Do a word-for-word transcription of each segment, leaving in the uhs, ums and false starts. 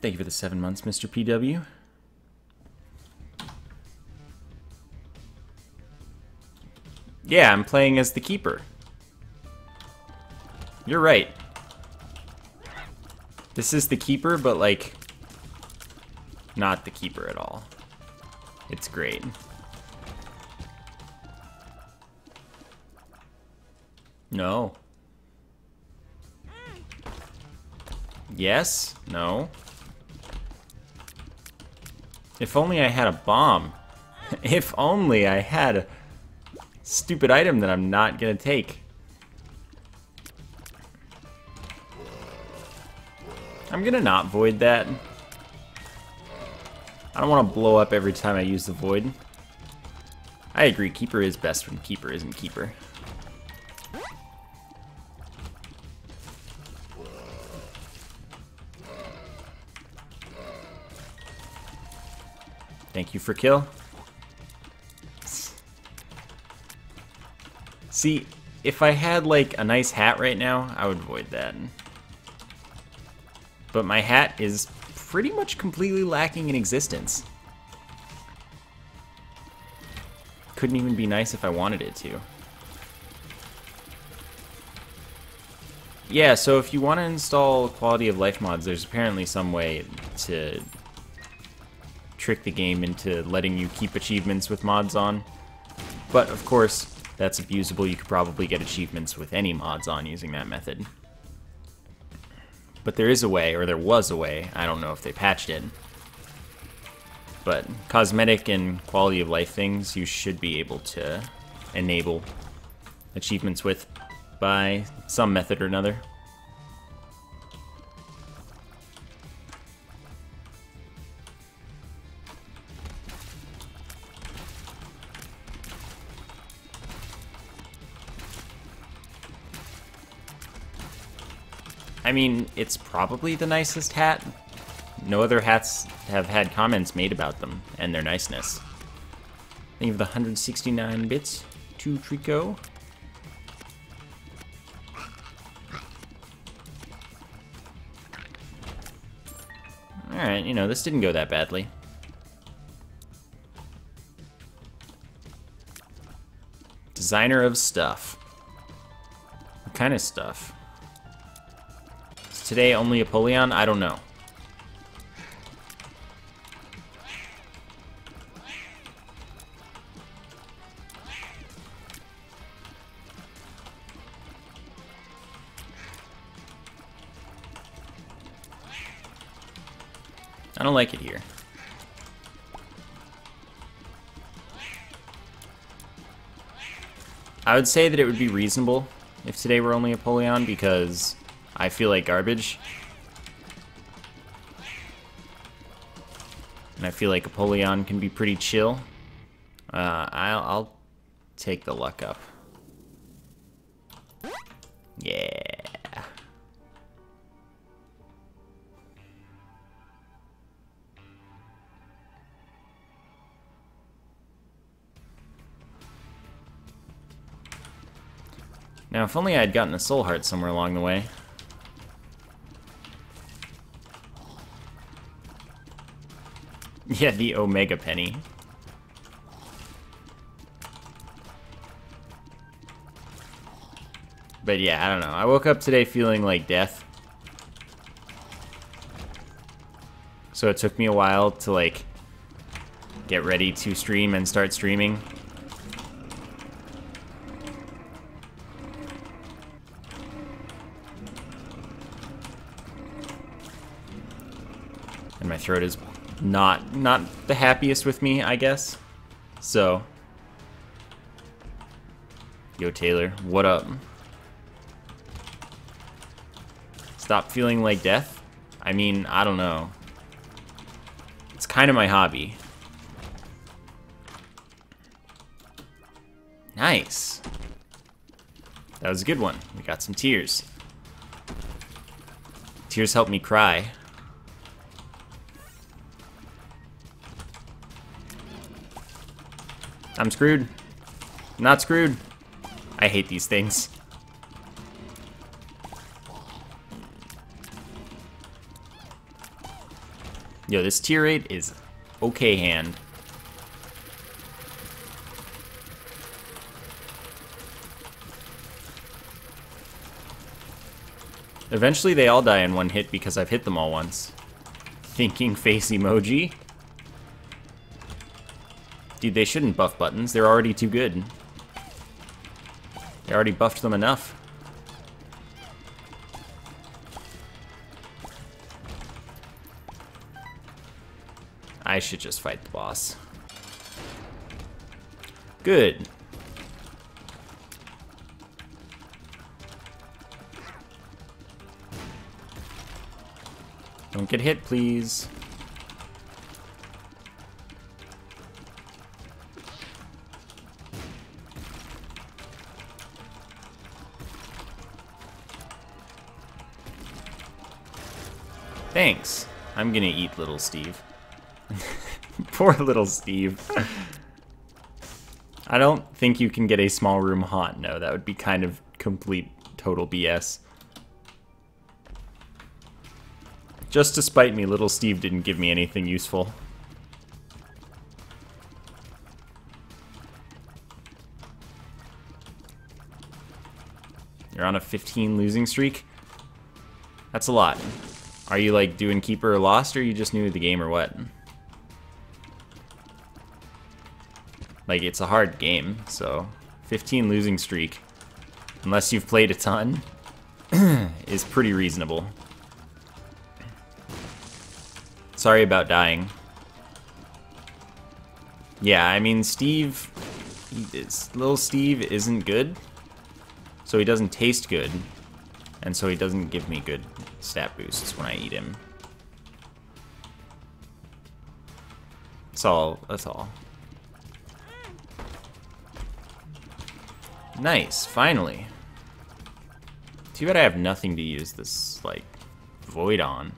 Thank you for the seven months, Mister P W. Yeah, I'm playing as the keeper. You're right. This is the keeper, but like, not the keeper at all. It's great. No. Yes? No. If only I had a bomb. If only I had a stupid item that I'm not gonna take. I'm gonna not void that. I don't want to blow up every time I use the void. I agree, keeper is best when keeper isn't keeper. Thank you for kill. See, if I had like a nice hat right now, I would void that. But my hat is pretty much completely lacking in existence. Couldn't even be nice if I wanted it to. Yeah, so if you want to install quality of life mods, there's apparently some way to trick the game into letting you keep achievements with mods on. But of course, that's abusable. You could probably get achievements with any mods on using that method. But there is a way, or there was a way, I don't know if they patched it. But cosmetic and quality of life things you should be able to enable achievements with by some method or another. I mean, it's probably the nicest hat. No other hats have had comments made about them and their niceness. Thank you for the one hundred sixty-nine bits to Trico. Alright, you know, this didn't go that badly. Designer of stuff. What kind of stuff? Is today only Apollyon? I don't know. I don't like it here. I would say that it would be reasonable if today were only Apollyon because I feel like garbage. And I feel like Apollyon can be pretty chill. Uh, I'll, I'll take the luck up. Yeah. Now, if only I had gotten a soul heart somewhere along the way. Yeah, the Omega Penny. But yeah, I don't know. I woke up today feeling like death. So it took me a while to, like, get ready to stream and start streaming. And my throat is not not the happiest with me, I guess. So, yo Taylor, what up? Stop feeling like death? I mean, I don't know. It's kind of my hobby. Nice. That was a good one. We got some tears. Tears help me cry. I'm screwed. I'm not screwed. I hate these things. Yo, this tier eight is okay hand. Eventually they all die in one hit because I've hit them all once. Thinking face emoji. Dude, they shouldn't buff buttons. They're already too good. They already buffed them enough. I should just fight the boss. Good. Don't get hit, please. Thanks. I'm gonna eat little Steve. Poor little Steve. I don't think you can get a small room haunt. No, that would be kind of complete, total B S. Just to spite me, little Steve didn't give me anything useful. You're on a fifteen losing streak? That's a lot. Are you like doing Keeper or Lost, or you just new to the game, or what? Like, it's a hard game, so fifteen losing streak, unless you've played a ton, is pretty reasonable. Sorry about dying. Yeah, I mean, Steve, is, little Steve isn't good, so he doesn't taste good, and so he doesn't give me good stat boosts when I eat him. That's all, that's all. Nice, finally. Too bad I have nothing to use this, like, void on.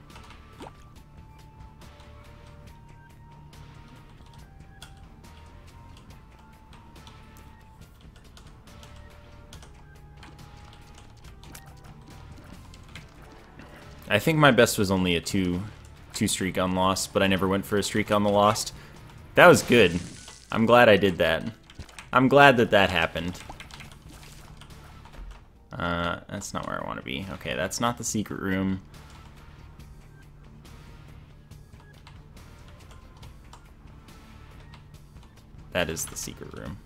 I think my best was only a two, two streak on Lost, but I never went for a streak on the Lost. That was good. I'm glad I did that. I'm glad that that happened. Uh, that's not where I want to be. Okay, that's not the secret room. That is the secret room.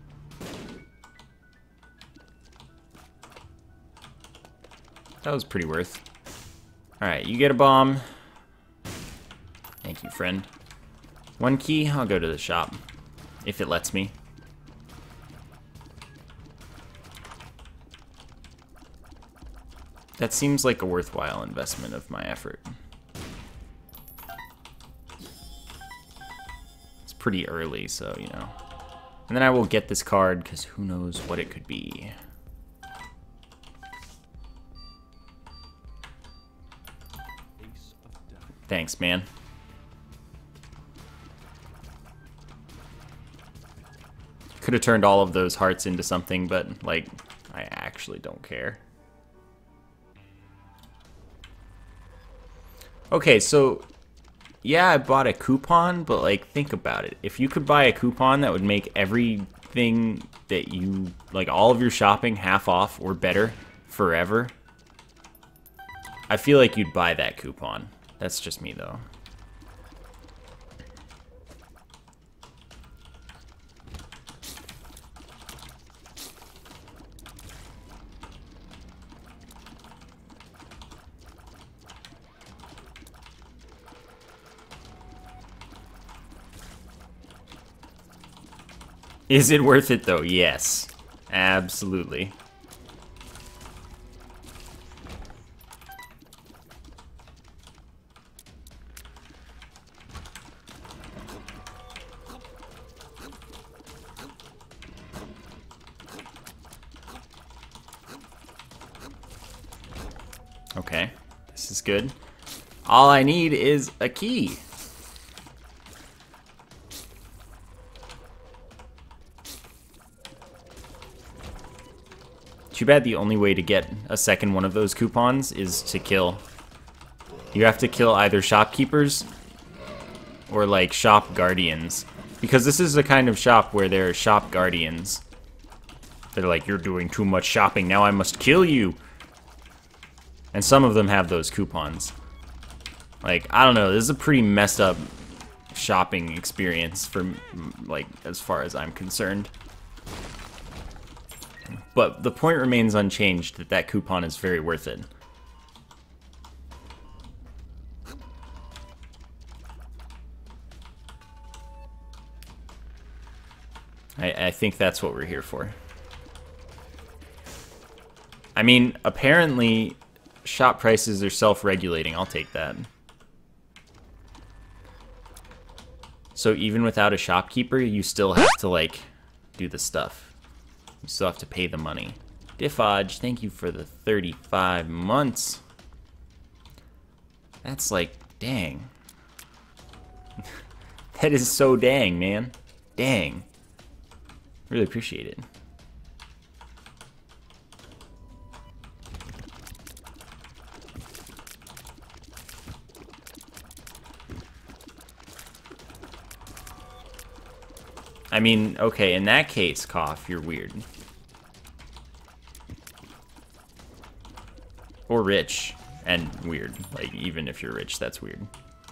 That was pretty worth. Alright, you get a bomb. Thank you, friend. One key, I'll go to the shop. If it lets me. That seems like a worthwhile investment of my effort. It's pretty early, so, you know. And then I will get this card, because who knows what it could be. Thanks, man. Could have turned all of those hearts into something, but, like, I actually don't care. Okay, so, yeah, I bought a coupon, but, like, think about it. If you could buy a coupon that would make everything that you, like, all of your shopping half off or better forever, I feel like you'd buy that coupon. That's just me, though. Is it worth it, though? Yes. Absolutely. Okay, this is good. All I need is a key. Too bad the only way to get a second one of those coupons is to kill. You have to kill either shopkeepers Or like shop guardians. Because this is the kind of shop where there are shop guardians. They're like, you're doing too much shopping, now I must kill you. And some of them have those coupons. Like, I don't know, this is a pretty messed up shopping experience for, like, as far as I'm concerned. But the point remains unchanged that that coupon is very worth it. I, I think that's what we're here for. I mean, apparently, shop prices are self-regulating. I'll take that. So even without a shopkeeper, you still have to, like, do the stuff. You still have to pay the money. Diffodge, thank you for the thirty-five months. That's like, dang. That is so dang, man. Dang. Really appreciate it. I mean, okay, in that case, Cough, you're weird. Or rich, and weird. Like, even if you're rich, that's weird.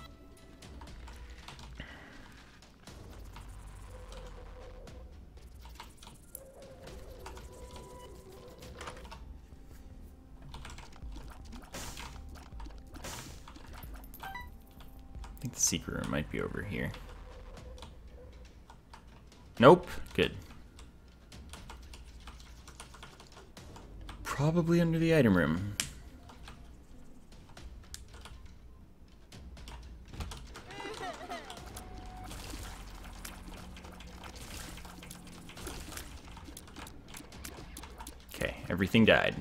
I think the secret room might be over here. Nope. Good. Probably under the item room. Okay, everything died.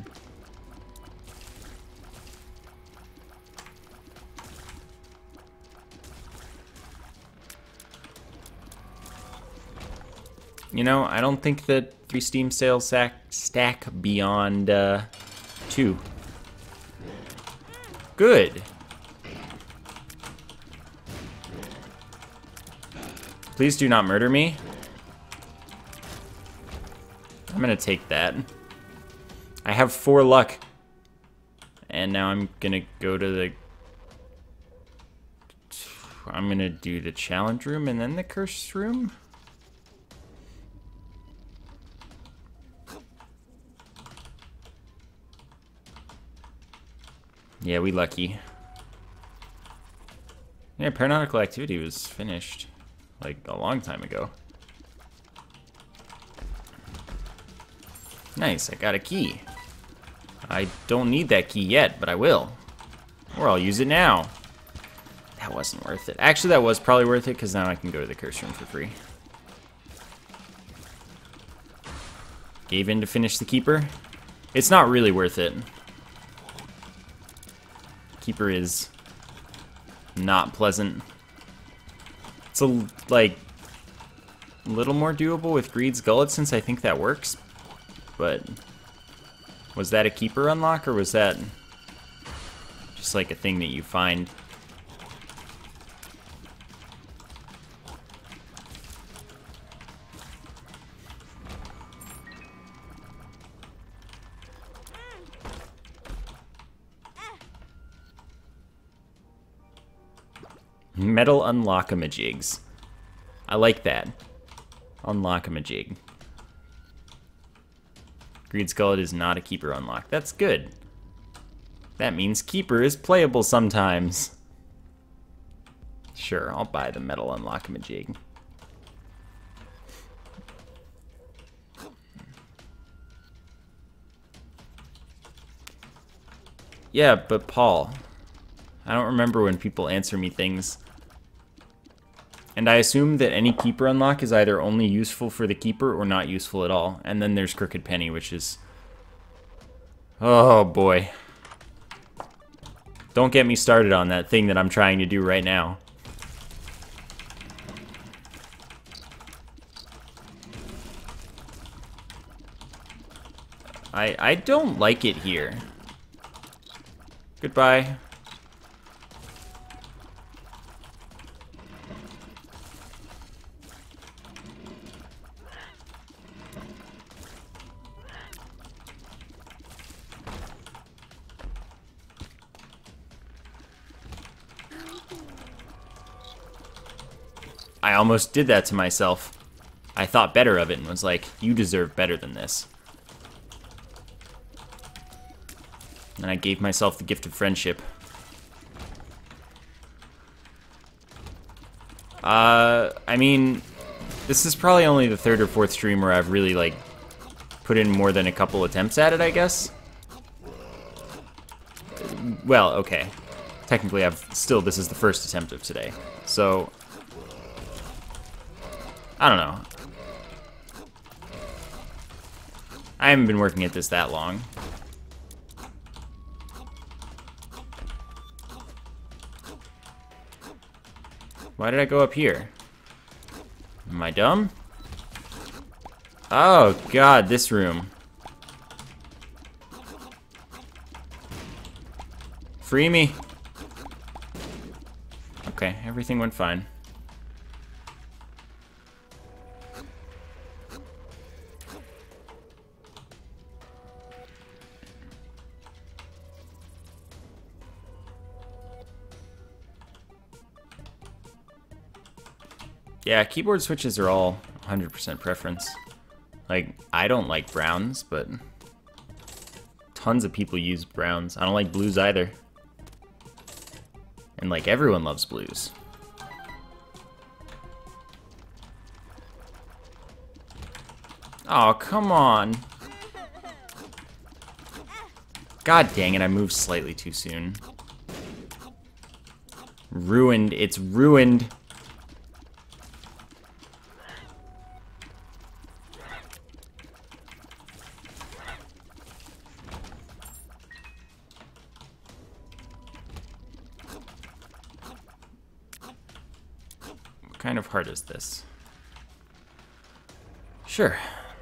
You know, I don't think that three Steam sales stack, stack beyond uh, two. Good. Please do not murder me. I'm gonna take that. I have four luck. And now I'm gonna go to the... I'm gonna do the challenge room and then the curse room. Yeah, we lucky. Yeah, Paranautical Activity was finished, like, a long time ago. Nice, I got a key. I don't need that key yet, but I will. Or I'll use it now. That wasn't worth it. Actually, that was probably worth it, because now I can go to the curse room for free. Gave in to finish the Keeper. It's not really worth it. Keeper is not pleasant. It's a, like, a little more doable with Greed's Gullet since I think that works. But was that a Keeper unlock or was that just like a thing that you find? Metal Unlock-a-majigs. I like that. Unlock-a-majig. Greed's Gullet is not a Keeper unlock. That's good. That means Keeper is playable sometimes. Sure, I'll buy the Metal Unlock-a-majig. Yeah, but Paul, I don't remember when people answer me things. And I assume that any Keeper unlock is either only useful for the Keeper or not useful at all. And then there's Crooked Penny, which is... oh, boy. Don't get me started on that thing that I'm trying to do right now. I, I don't like it here. Goodbye. I almost did that to myself. I thought better of it and was like, you deserve better than this. And I gave myself the gift of friendship. Uh, I mean, this is probably only the third or fourth stream where I've really, like, put in more than a couple attempts at it, I guess. Well, okay. Technically, I've still, this is the first attempt of today. So, I don't know. I haven't been working at this that long. Why did I go up here? Am I dumb? Oh, God, this room. Free me. Okay, everything went fine. Yeah, keyboard switches are all one hundred percent preference. Like, I don't like browns, but tons of people use browns. I don't like blues either. And, like, everyone loves blues. Oh, come on. God dang it, I moved slightly too soon. Ruined. It's ruined. What kind of heart is this? Sure.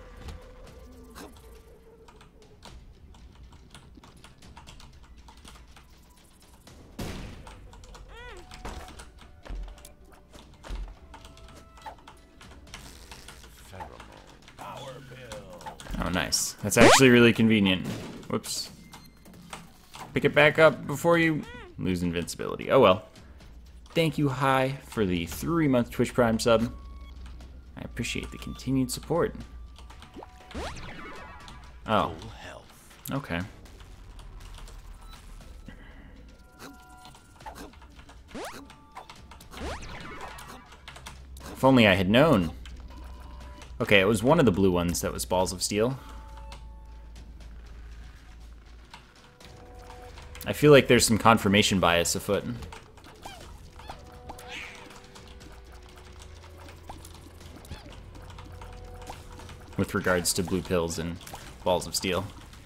Oh, nice. That's actually really convenient. Whoops. Pick it back up before you lose invincibility. Oh well. Thank you, Hi, for the three-month Twitch Prime sub. I appreciate the continued support. Oh. Okay. If only I had known. Okay, it was one of the blue ones that was Balls of Steel. I feel like there's some confirmation bias afoot. With regards to blue pills and Balls of Steel.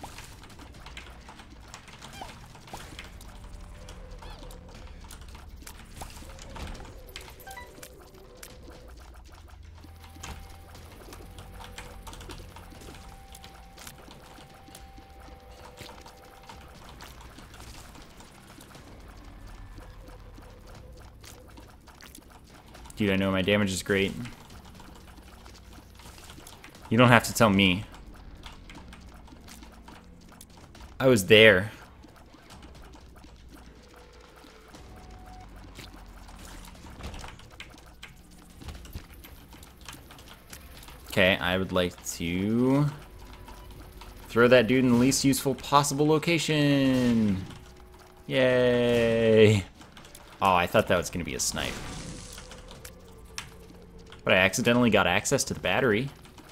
Dude, I know my damage is great. You don't have to tell me. I was there. Okay, I would like to throw that dude in the least useful possible location. Yay. Oh, I thought that was going to be a snipe. But I accidentally got access to the battery.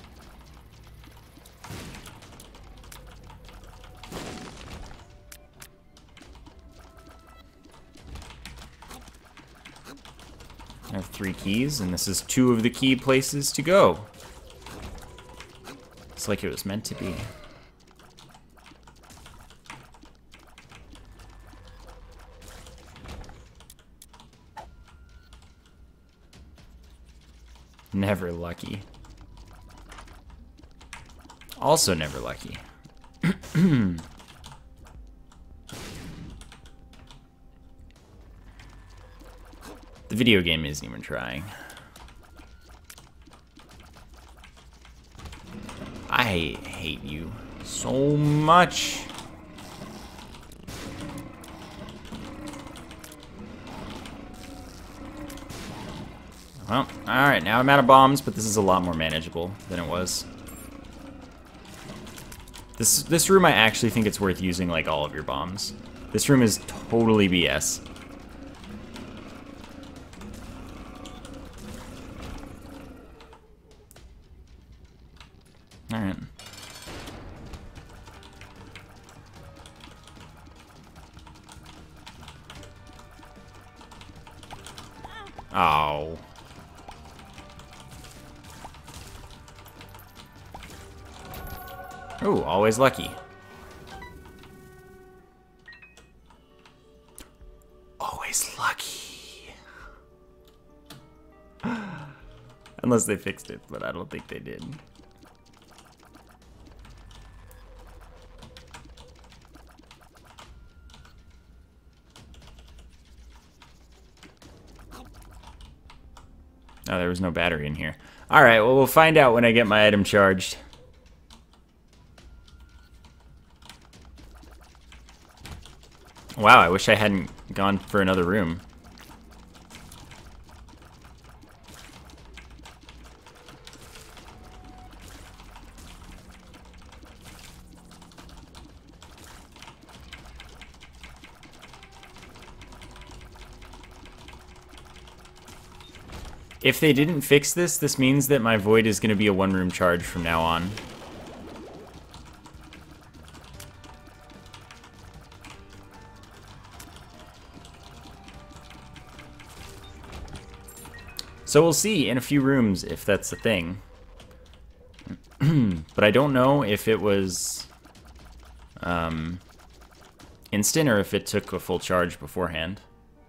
I have three keys, and this is two of the key places to go. It's like it was meant to be. Never lucky. Also never lucky. The video game isn't even trying. I hate you so much. Well, alright, now I'm out of bombs, but this is a lot more manageable than it was. This, this room, I actually think it's worth using, like, all of your bombs. This room is totally B S. Alright. Oh. Ooh, always lucky. Always lucky. Unless they fixed it, but I don't think they did. Oh, there was no battery in here. Alright, well, we'll find out when I get my item charged. Wow, I wish I hadn't gone for another room. If they didn't fix this, this means that my void is going to be a one-room charge from now on. So we'll see in a few rooms if that's a thing. But I don't know if it was um, instant or if it took a full charge beforehand.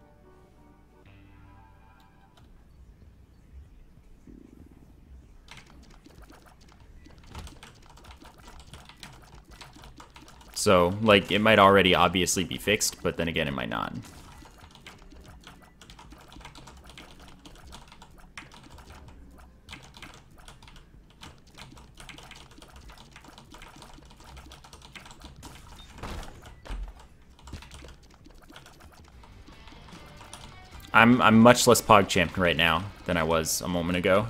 So, like, it might already obviously be fixed, but then again, it might not. I'm, I'm much less PogChamped right now than I was a moment ago.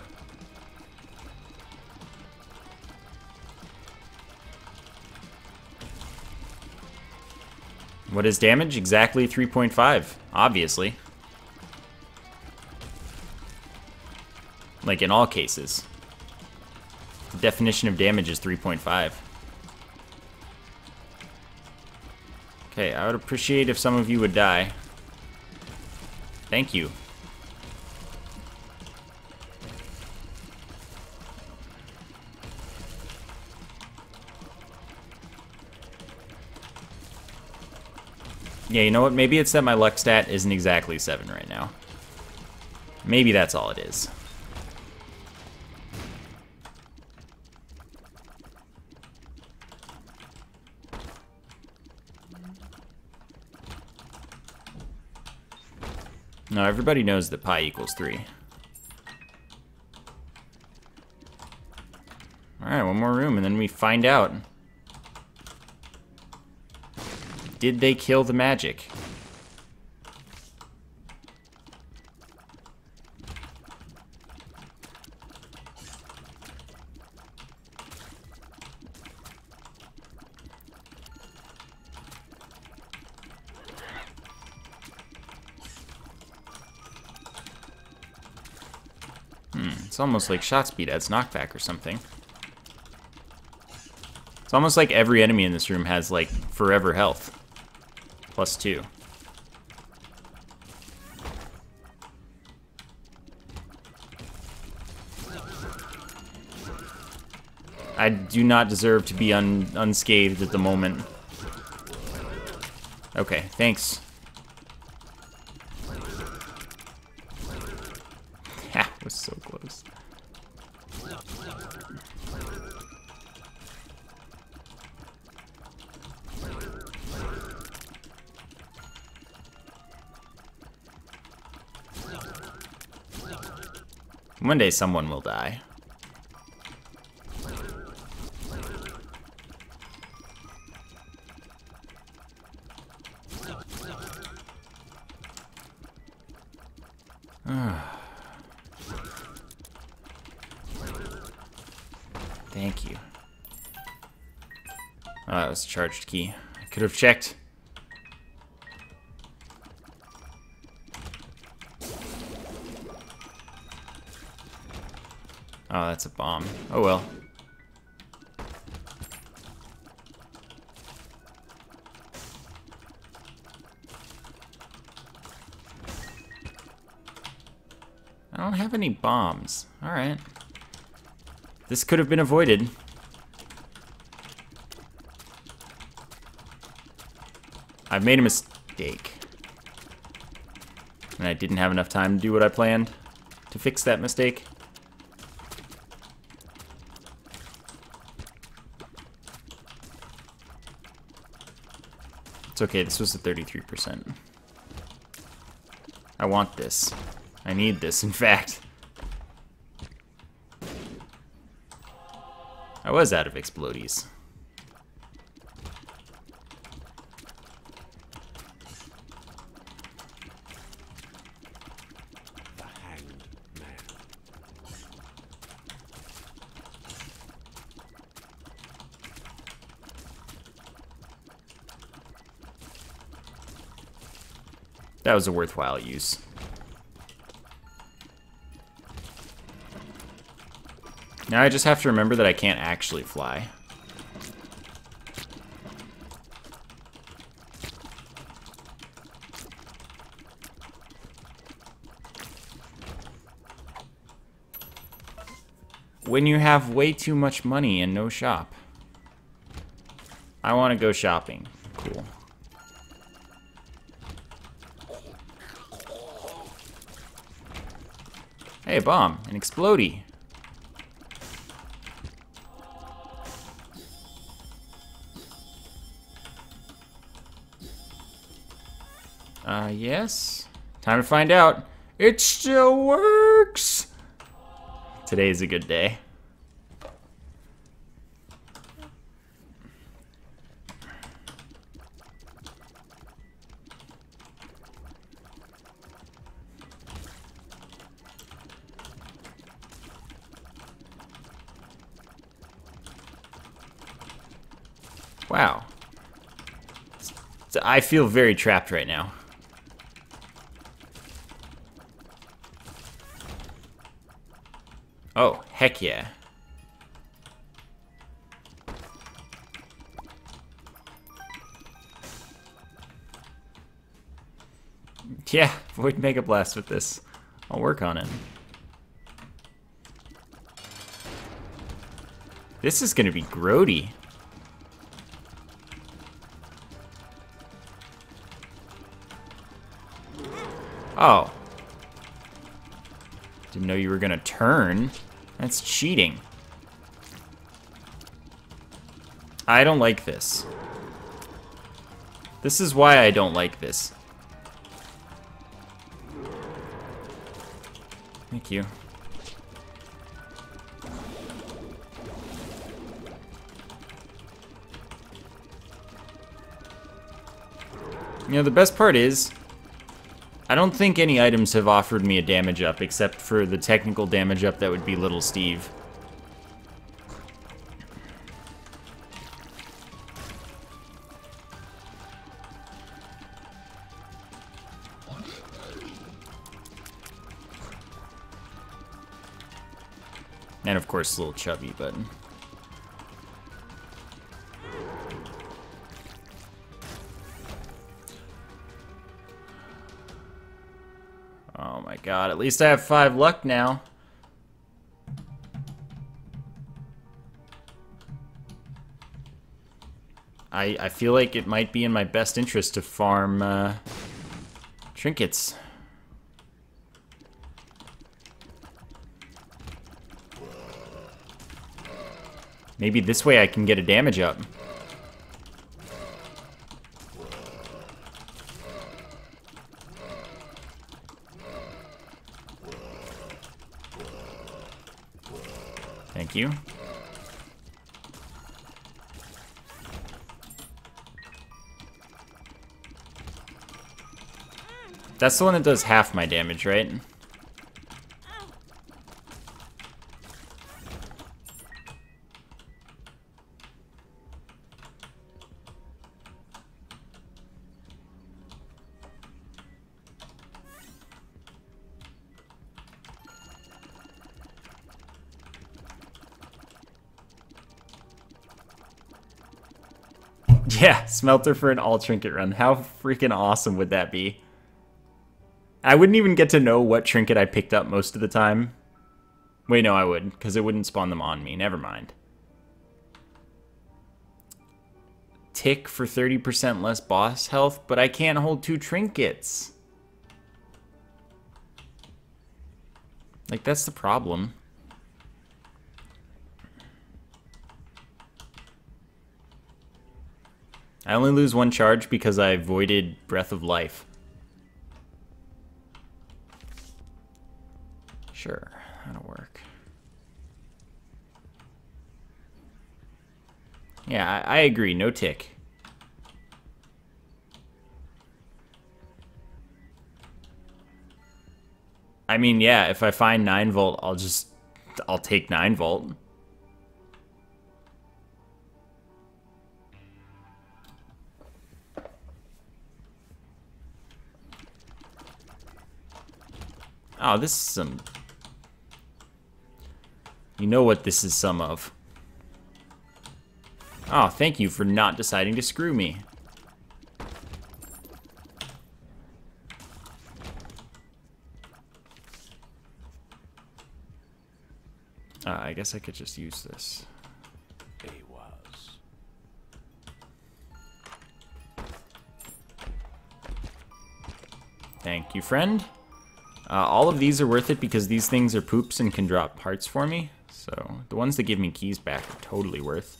What is damage? Exactly three point five, obviously. Like in all cases. The definition of damage is three point five. Okay, I would appreciate if some of you would die. Thank you. Yeah, you know what? Maybe it's that my luck stat isn't exactly seven right now. Maybe that's all it is. No, everybody knows that pi equals three. Alright, one more room and then we find out. Did they kill the magic? Hmm, it's almost like shot speed adds knockback or something. It's almost like every enemy in this room has, like, forever health. Plus two. I do not deserve to be un unscathed at the moment. Okay, thanks. That was so close. One day someone will die. Thank you. Oh, that was a charged key. I could have checked. Oh, that's a bomb. Oh well. I don't have any bombs. Alright. This could have been avoided. I've made a mistake. And I didn't have enough time to do what I planned to fix that mistake. It's okay, this was a thirty-three percent. I want this. I need this, in fact. I was out of explodies. The Hanged Man. That was a worthwhile use. Now I just have to remember that I can't actually fly. When you have way too much money and no shop. I want to go shopping. Cool. Hey, a bomb. An explodey. Uh, yes. Time to find out. It still works! Today is a good day. Wow. So I feel very trapped right now. Oh, heck yeah. Yeah, Void Mega Blast with this. I'll work on it. This is gonna be grody. Oh. Didn't know you were gonna turn. That's cheating. I don't like this. This is why I don't like this. Thank you. You know, the best part is, I don't think any items have offered me a damage up, except for the technical damage up that would be Little Steve. And of course, Little Chubby, but... Oh my god, at least I have five luck now. I, I feel like it might be in my best interest to farm uh, trinkets. Maybe this way I can get a damage up. Thank you. That's the one that does half my damage, right? Yeah, smelter for an all trinket run. How freaking awesome would that be? I wouldn't even get to know what trinket I picked up most of the time. Wait, no, I would, because it wouldn't spawn them on me. Never mind. Tick for thirty percent less boss health, but I can't hold two trinkets. Like, that's the problem. I only lose one charge because I voided Breath of Life. Sure, that'll work. Yeah, I, I agree. No tick. I mean, yeah, if I find nine volt, I'll just... I'll take nine volt. Oh, this is some... You know what this is some of. Oh, thank you for not deciding to screw me. Uh, I guess I could just use this. He was. Thank you, friend. Uh, all of these are worth it because these things are poops and can drop parts for me. So the ones that give me keys back are totally worth.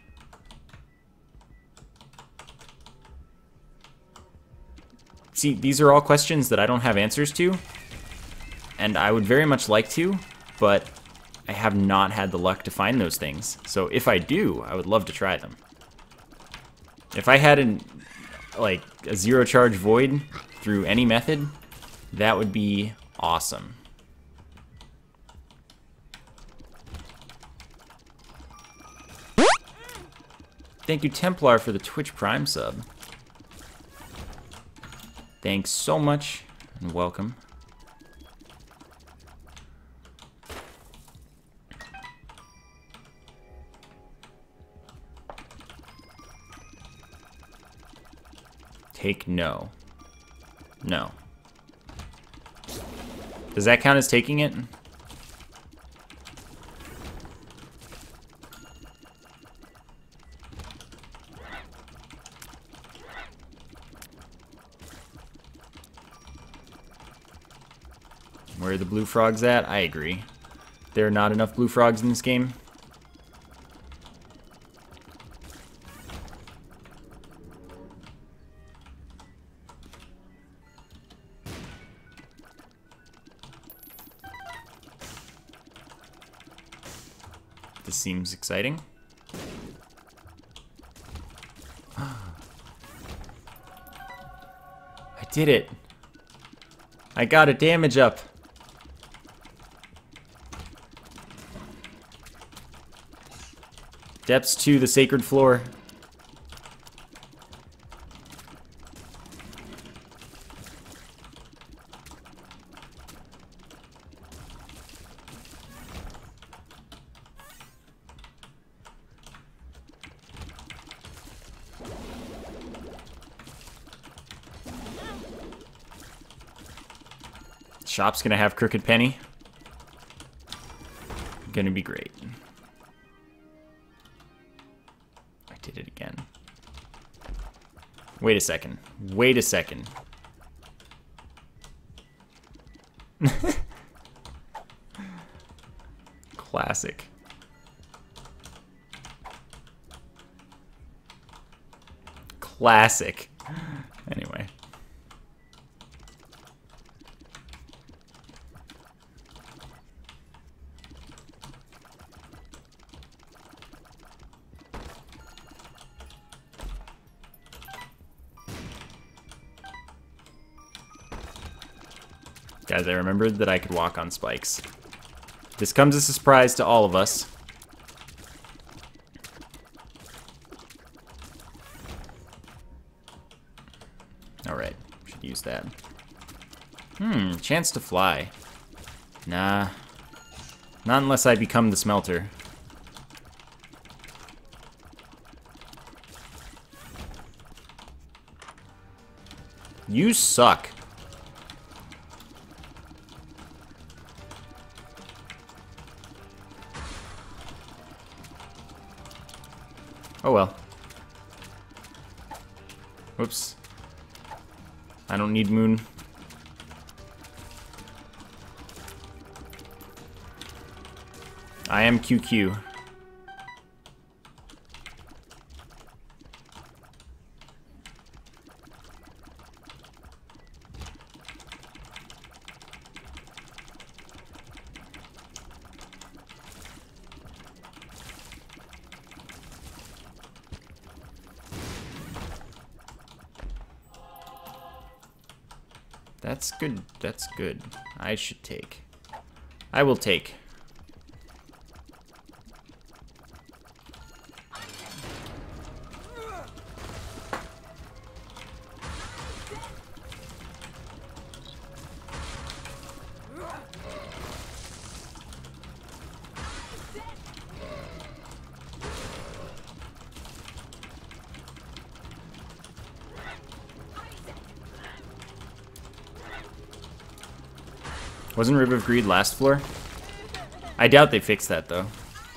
See, these are all questions that I don't have answers to. And I would very much like to, but I have not had the luck to find those things. So if I do, I would love to try them. If I had an, like a zero charge void through any method, that would be awesome. Thank you, Templar, for the Twitch Prime sub. Thanks so much, and welcome. Take no. No. Does that count as taking it? Where are the blue frogs at? I agree. There are not enough blue frogs in this game. This seems exciting. I did it. I got a damage up. Depths to the sacred floor. Shop's gonna have Crooked Penny. Gonna be great. I did it again. Wait a second. Wait a second. Classic. Classic. Anyway. Guys, I remembered that I could walk on spikes. This comes as a surprise to all of us. Alright, should use that. Hmm, chance to fly. Nah. Not unless I become the smelter. You suck. Oh well. Whoops. I don't need moon. I am Q Q. That's good. That's good. I should take. I will take. Wasn't Rib of Greed last floor? I doubt they fixed that, though.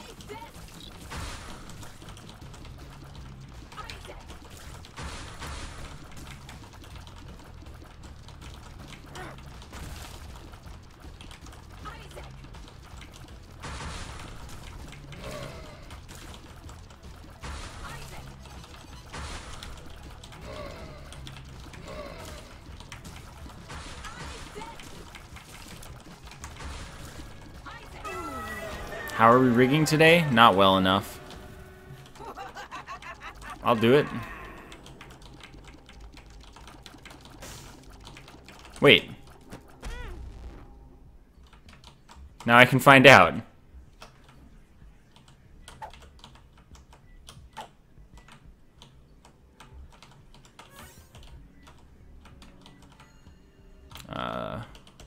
How are we rigging today? Not well enough. I'll do it. Wait. Now I can find out. Uh...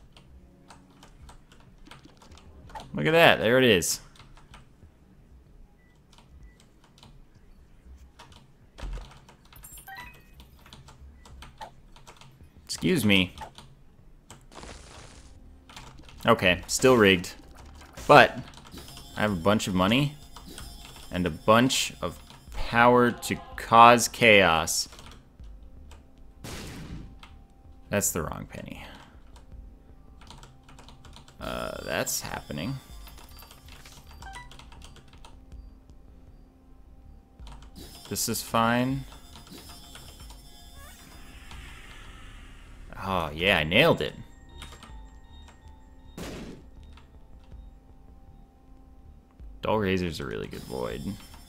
Look at that, there it is. Excuse me. Okay, still rigged. But I have a bunch of money and a bunch of power to cause chaos. That's the wrong penny. Uh, that's happening. This is fine. Oh, yeah, I nailed it. Dull Razor's a really good void.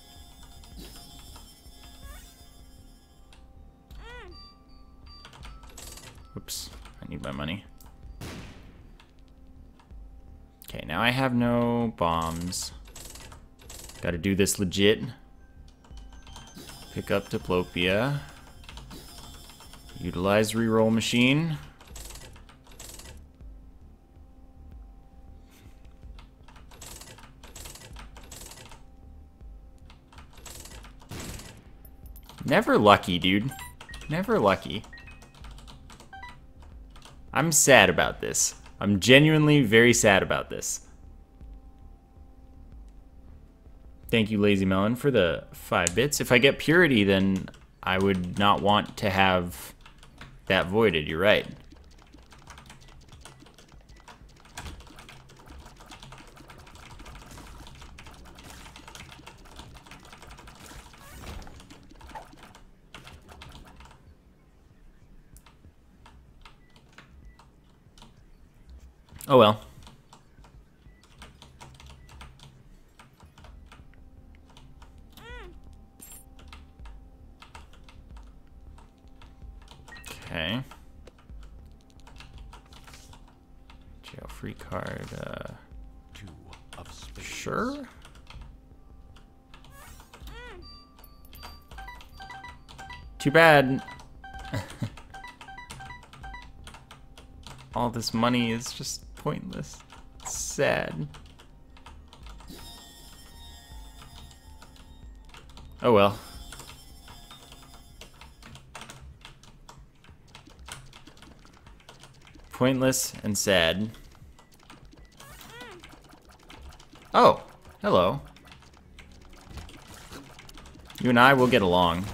Oops, I need my money. Okay, now I have no bombs. Gotta do this legit. Pick up Diplopia. Utilize reroll machine. Never lucky, dude. Never lucky. I'm sad about this. I'm genuinely very sad about this. Thank you, Lazy Melon, for the five bits. If I get Purity, then I would not want to have that voided. You're right. Oh well. Okay. Jail free card. Uh, Two of spades. sure. Too bad. All this money is just pointless. It's sad. Oh well. pointless and sad. Oh, hello. You and I will get along.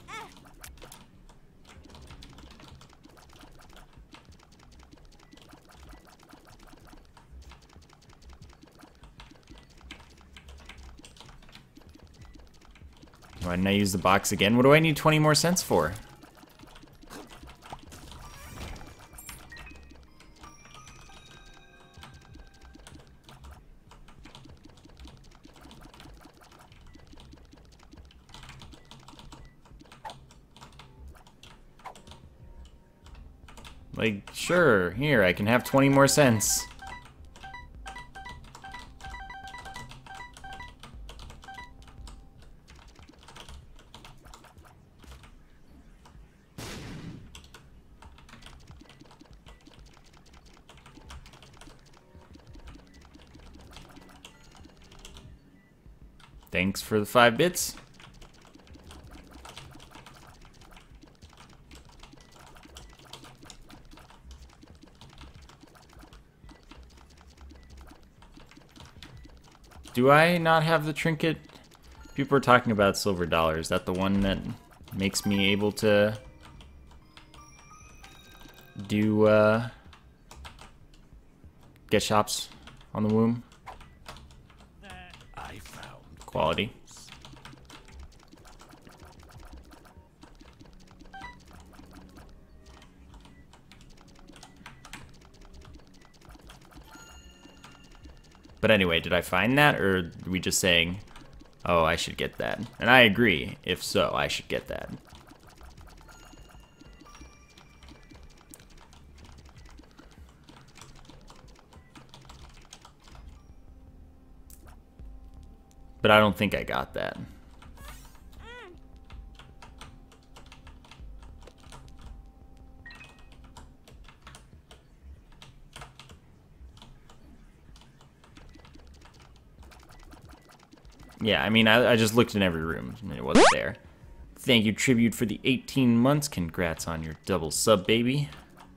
Why didn't I use the box again? What do I need twenty more cents for? Like, sure, here, I can have twenty more cents. Thanks for the five bits. Do I not have the trinket? People are talking about silver dollar. Is that the one that makes me able to do uh, get shops on the womb? I found Quality. But anyway, did I find that, or are we just saying, oh, I should get that? And I agree. If so, I should get that. But I don't think I got that. Yeah, I mean, I, I just looked in every room, and it wasn't there. Thank you, Tribute, for the eighteen months. Congrats on your double sub, baby.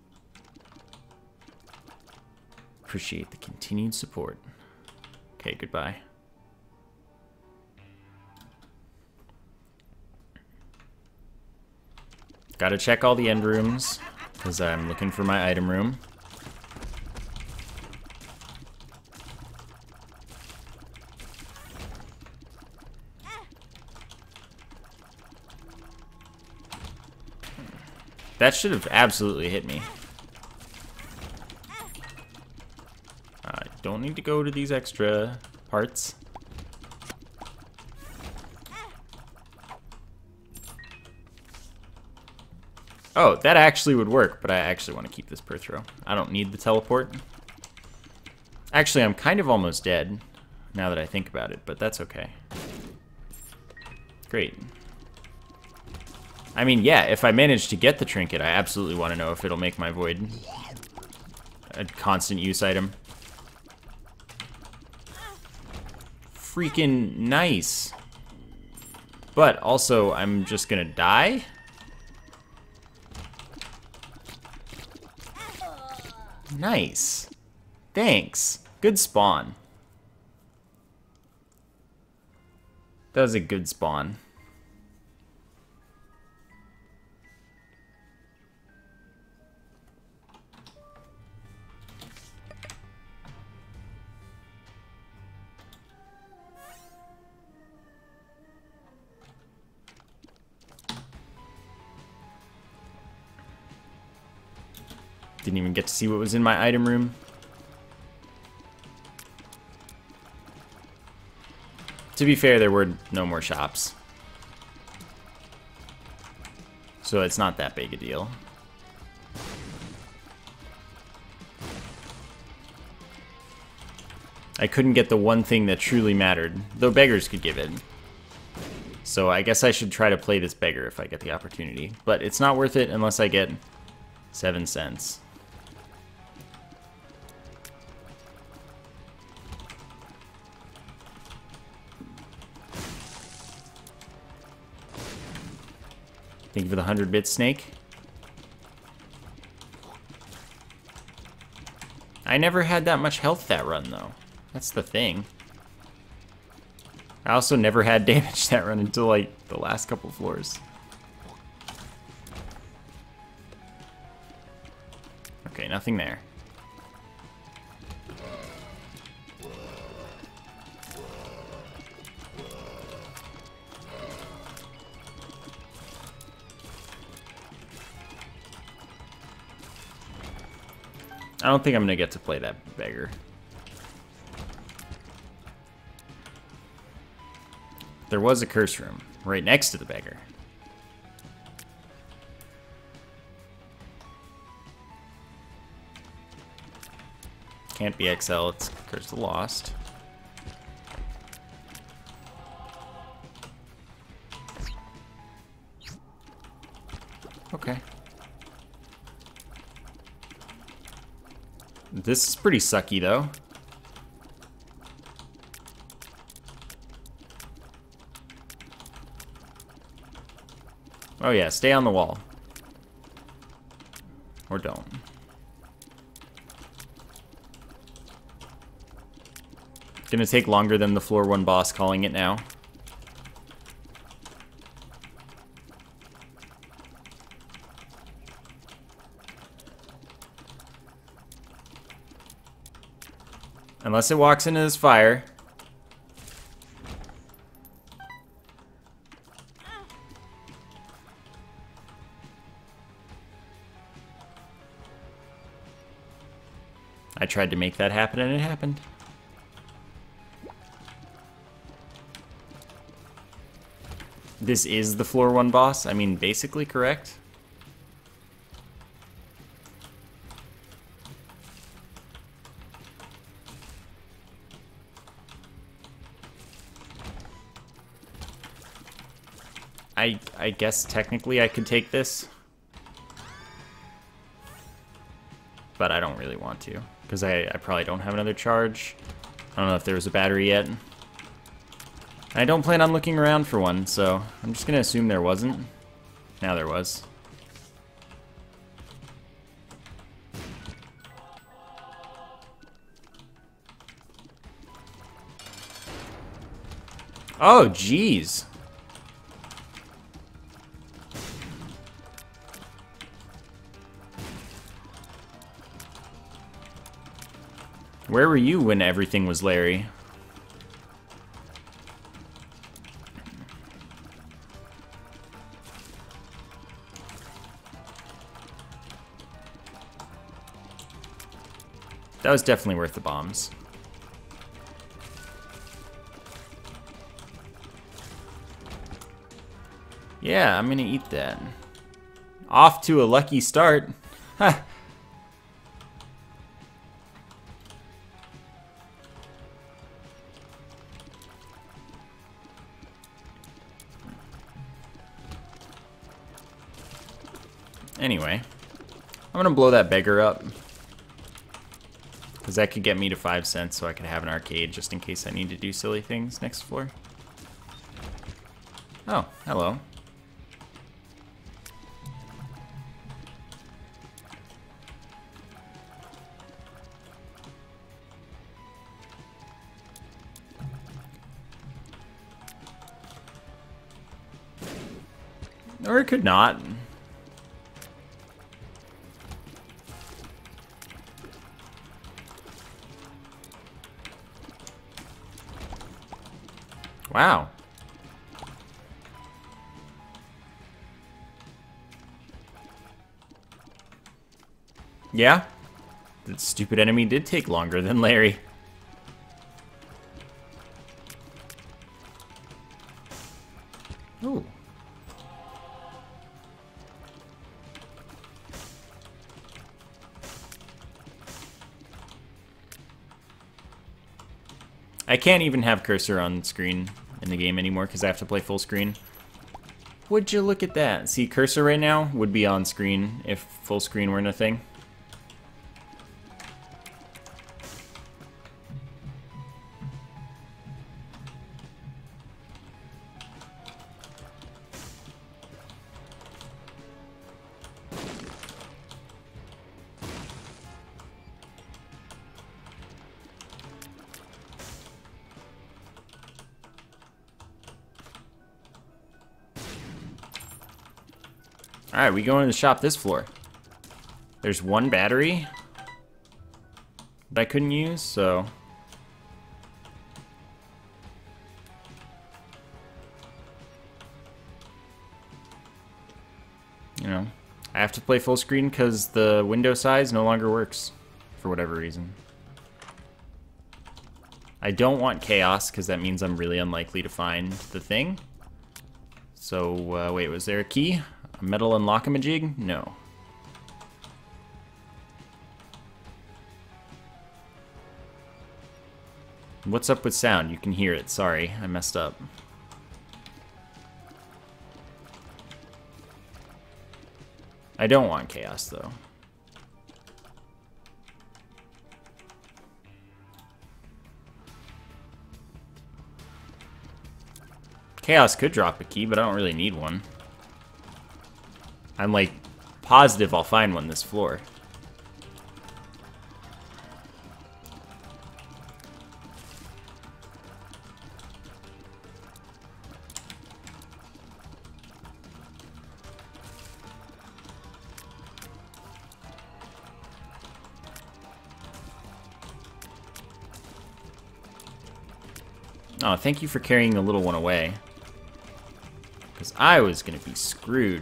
Appreciate the continued support. Okay, goodbye. Gotta check all the end rooms, because I'm looking for my item room. That should have absolutely hit me. I don't need to go to these extra parts. Oh, that actually would work, but I actually want to keep this per throw. I don't need the teleport. Actually, I'm kind of almost dead, now that I think about it, but that's okay. Great. I mean, yeah, if I manage to get the trinket, I absolutely want to know if it'll make my void a constant use item. Freaking nice. But also, I'm just gonna die? Nice. Thanks. Good spawn. That was a good spawn. Didn't even get to see what was in my item room. To be fair, there were no more shops. So it's not that big a deal. I couldn't get the one thing that truly mattered, though beggars could give it. So I guess I should try to play this beggar if I get the opportunity. But it's not worth it unless I get seven cents. Thank you for the hundred bit snake. I never had that much health that run, though. That's the thing. I also never had damage that run until, like, the last couple floors. Okay, nothing there. I don't think I'm gonna get to play that beggar. There was a curse room right next to the beggar. Can't be X L, it's Curse of the Lost. Okay. This is pretty sucky, though. Oh yeah, stay on the wall. Or don't. Gonna take longer than the floor one boss calling it now. Unless it walks into this fire. I tried to make that happen and it happened. This is the floor one boss? I mean, basically correct. I, I guess technically I could take this. But I don't really want to. Because I, I probably don't have another charge. I don't know if there was a battery yet. I don't plan on looking around for one, so I'm just gonna assume there wasn't. Now there was. Oh, jeez. Where were you when everything was Larry? That was definitely worth the bombs. Yeah, I'm gonna eat that. Off to a lucky start. Ha! Anyway, I'm gonna blow that beggar up. Because that could get me to five cents so I could have an arcade just in case I need to do silly things next floor. Oh, hello. Or it could not. Wow. Yeah, that stupid enemy did take longer than Larry. Ooh. I can't even have cursor on screen in the game anymore because I have to play full screen. Would you look at that? See, cursor right now would be on screen if full screen weren't a thing. Alright, we go into the shop this floor. There's one battery that I couldn't use, so... You know, I have to play full screen because the window size no longer works for whatever reason. I don't want chaos because that means I'm really unlikely to find the thing. So, uh, wait, was there a key? A metal unlock-a-majig? No. What's up with sound? You can hear it. Sorry, I messed up. I don't want chaos, though. Chaos could drop a key, but I don't really need one. I'm, like, positive I'll find one this floor. Oh, thank you for carrying the little one away. Because I was going to be screwed.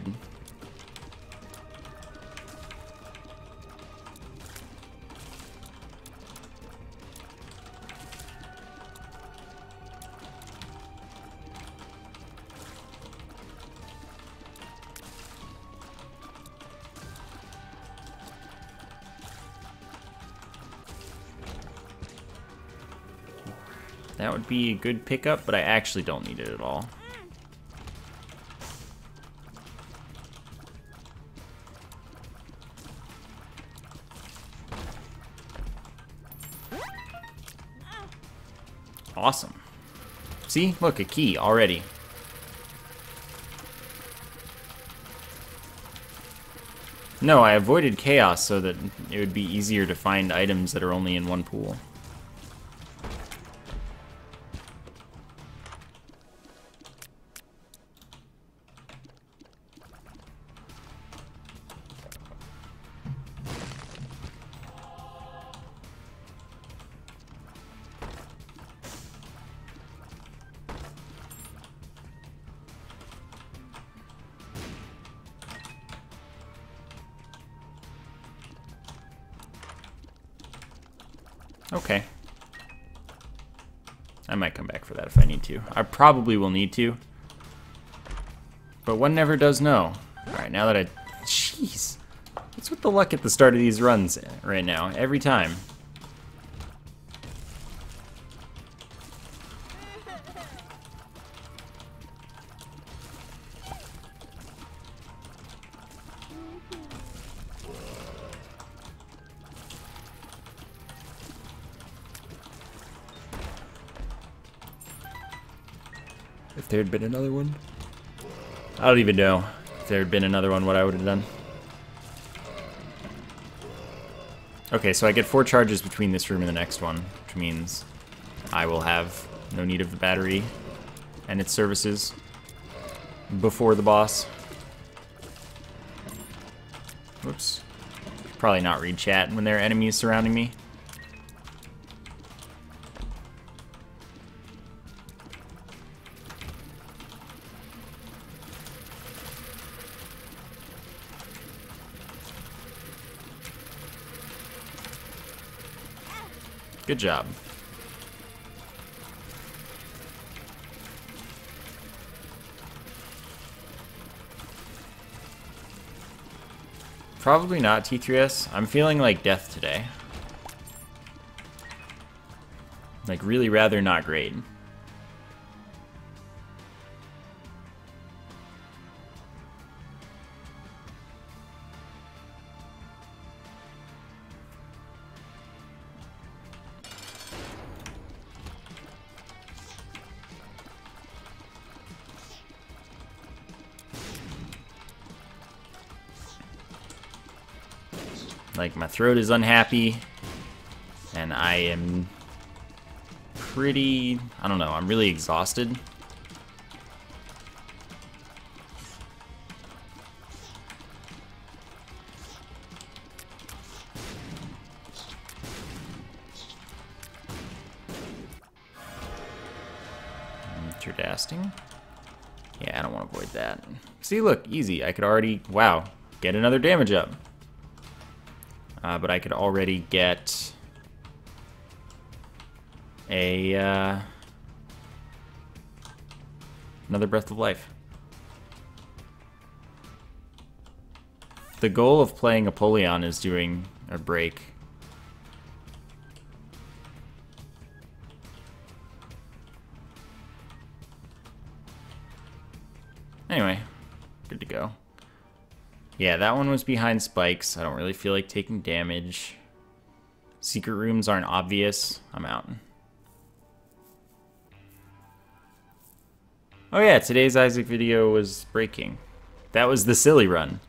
That would be a good pickup, but I actually don't need it at all. Awesome. See? Look, a key already. No, I avoided chaos so that it would be easier to find items that are only in one pool. Okay. I might come back for that if I need to. I probably will need to. But one never does know. Alright, now that I... Jeez. What's with the luck at the start of these runs right now? Every time. If there had been another one? I don't even know if there had been another one what I would have done. Okay, so I get four charges between this room and the next one, which means I will have no need of the battery and its services before the boss. Whoops. Probably not read chat when there are enemies surrounding me. Good job. Probably not T three S. I'm feeling like death today. Like, really rather not great. Like, my throat is unhappy, and I am pretty, I don't know, I'm really exhausted. Interdasting. Yeah, I don't want to avoid that. See, look, easy. I could already, wow, get another damage up. Uh, but I could already get a, uh, another Breath of Life. The goal of playing Apollyon is doing a break. Anyway, good to go. Yeah, that one was behind spikes. I don't really feel like taking damage. Secret rooms aren't obvious. I'm out. Oh yeah, today's Isaac video was breaking. That was the silly run.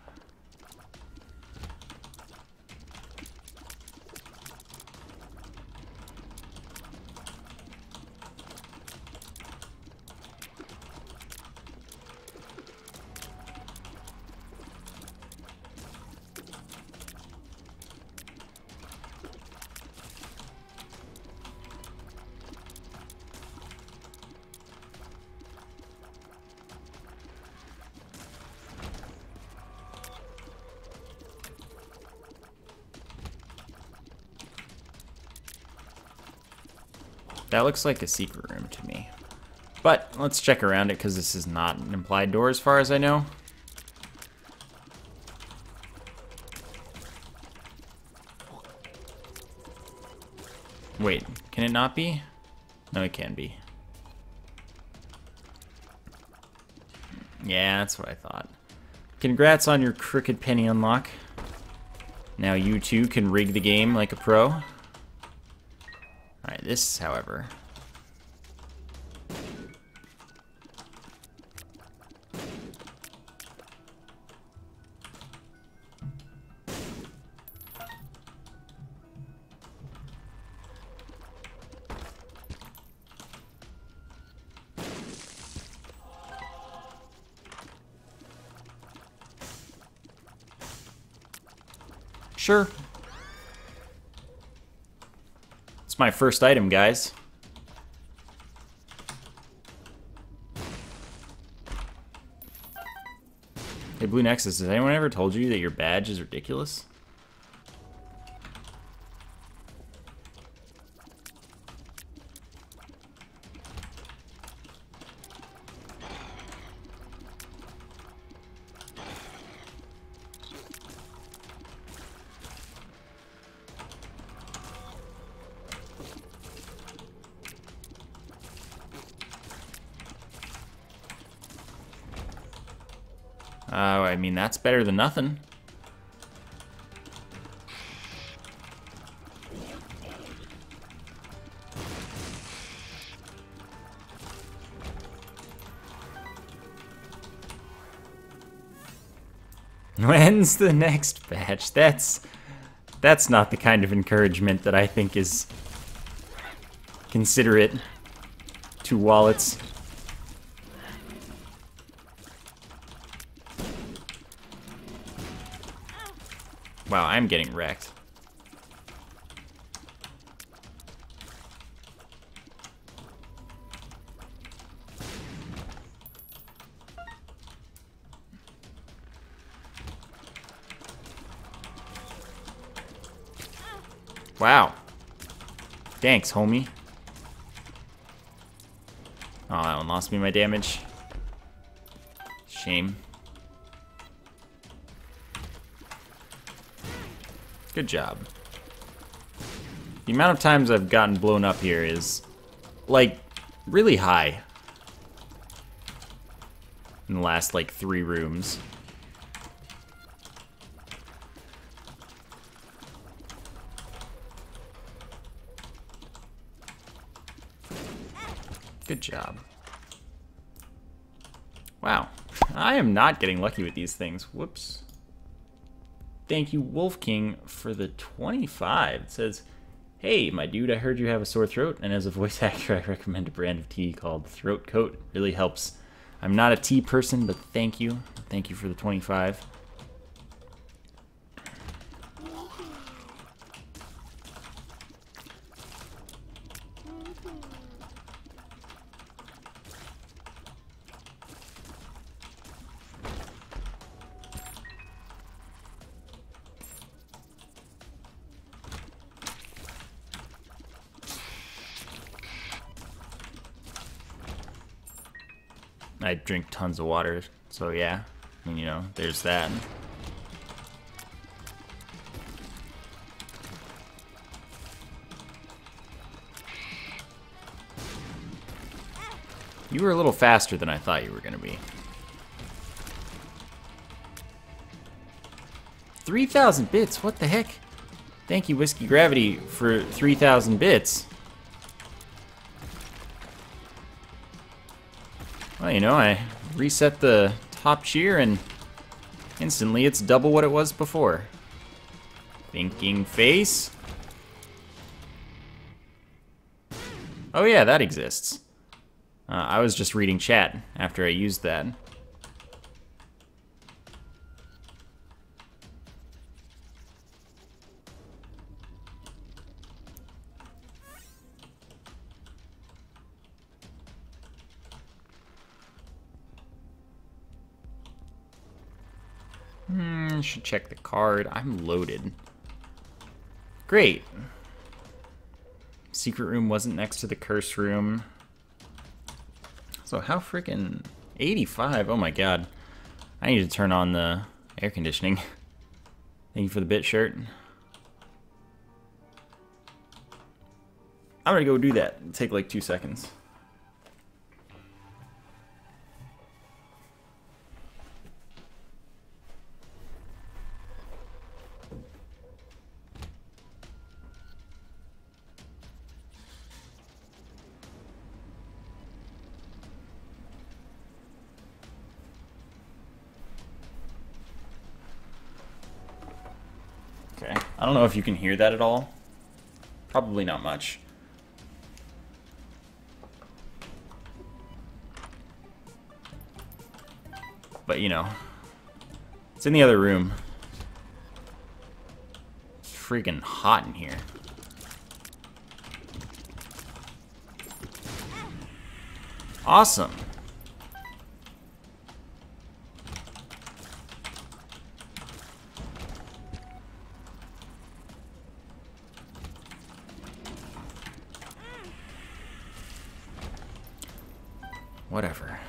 That looks like a secret room to me. But let's check around it because this is not an implied door as far as I know. Wait, can it not be? No, it can be. Yeah, that's what I thought. Congrats on your Crooked Penny unlock. Now you too can rig the game like a pro. Alright, this, however... Sure. It's my first item, guys. Hey, Blue Nexus, has anyone ever told you that your badge is ridiculous? Uh, I mean, that's better than nothing. When's the next batch? That's that's not the kind of encouragement that I think is considerate to wallets. Wow, I'm getting wrecked. Wow. Thanks, homie. Oh, that one lost me my damage. Shame. Good job. The amount of times I've gotten blown up here is, like, really high. In the last, like, three rooms. Good job. Wow. I am not getting lucky with these things. Whoops. Thank you, Wolf King, for the twenty-five. It says, hey, my dude, I heard you have a sore throat, and as a voice actor, I recommend a brand of tea called Throat Coat. It really helps. I'm not a tea person, but thank you. Thank you for the twenty-five. I drink tons of water, so yeah. I mean, you know, there's that. You were a little faster than I thought you were going to be. three thousand bits? What the heck? Thank you, Whiskey Gravity, for three thousand bits. Well, you know, I reset the top cheer and instantly it's double what it was before. Thinking face. Oh yeah, that exists. Uh, I was just reading chat after I used that. Hmm, should check the card. I'm loaded. Great. Secret room wasn't next to the curse room. So how freaking eighty-five? Oh my god. I need to turn on the air conditioning. Thank you for the bit shirt. I'm gonna go do that. It'll take like two seconds. Okay, I don't know if you can hear that at all. Probably not much. But you know, it's in the other room. It's freaking hot in here. Awesome. Whatever.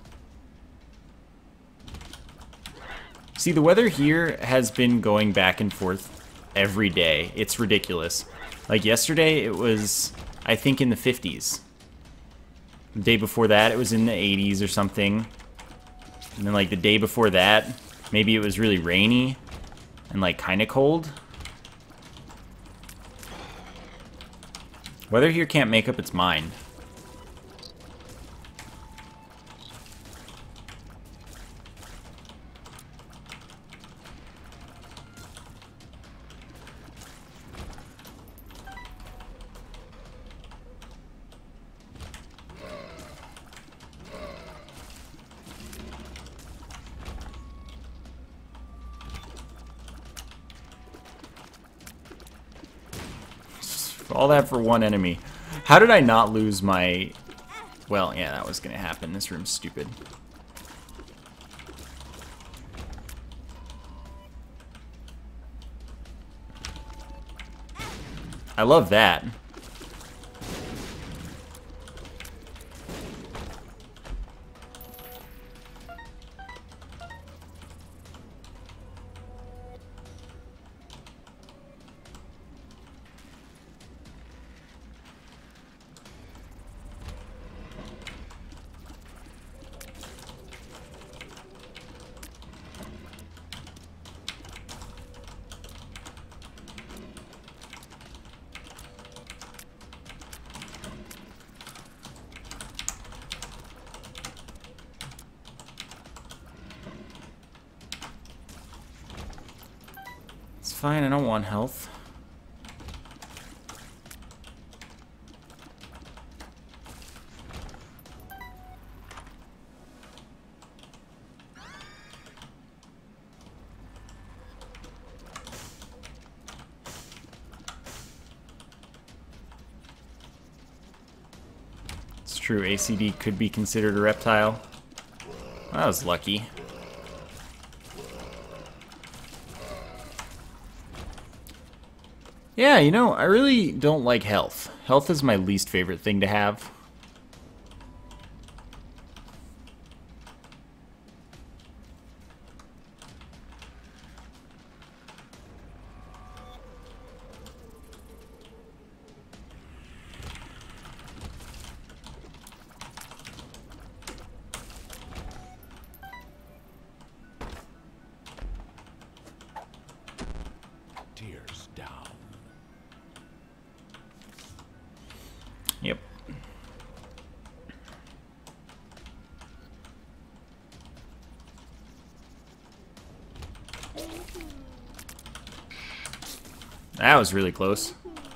See, the weather here has been going back and forth every day. It's ridiculous. Like yesterday, it was, I think, in the fifties. The day before that, it was in the eighties or something. And then, like, the day before that, maybe it was really rainy and, like, kind of cold. Weather here can't make up its mind. All that for one enemy. How did I not lose my... Well, yeah, that was gonna happen. This room's stupid. I love that. It's fine, I don't want health. It's true, A C D could be considered a reptile. Well, that was lucky. Yeah, you know, I really don't like health. Health is my least favorite thing to have. Yep. That was really close.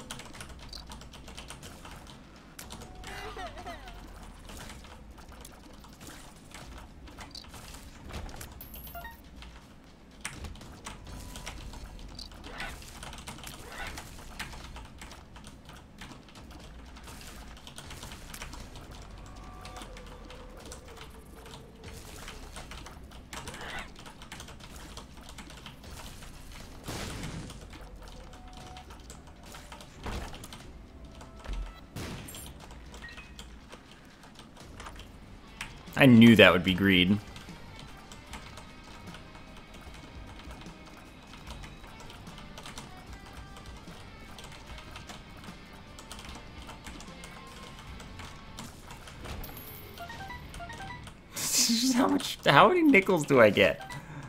I knew that would be greed. How much? How many nickels do I get?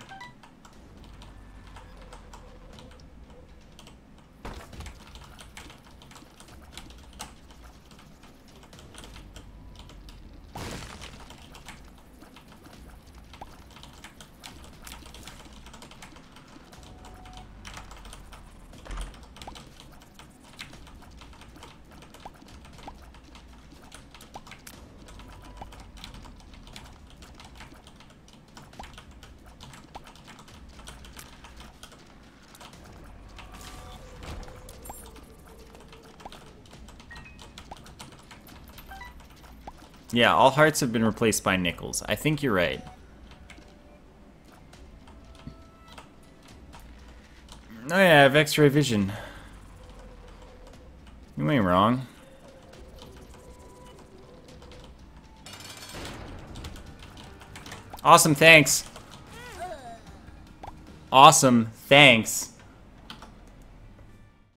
Yeah, all hearts have been replaced by nickels. I think you're right. Oh yeah, I have X-ray vision. You ain't wrong. Awesome, thanks. Awesome, thanks.